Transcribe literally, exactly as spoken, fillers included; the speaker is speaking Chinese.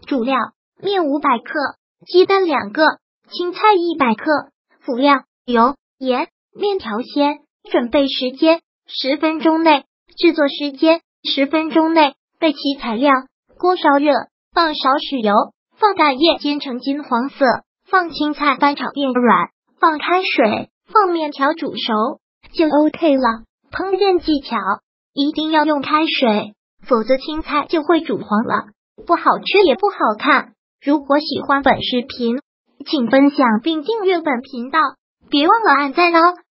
主料：面五百克，鸡蛋两个，青菜一百克。辅料：油、盐、面条鲜。准备时间：十分钟内。制作时间：十分钟内。备齐材料：锅烧热，放少许油，放大叶煎成金黄色，放青菜翻炒变软，放开水，放面条煮熟就 OK 了。烹饪技巧：一定要用开水，否则青菜就会煮黄了，不好吃也不好看。如果喜欢本视频，请分享并订阅本频道，别忘了按赞哦。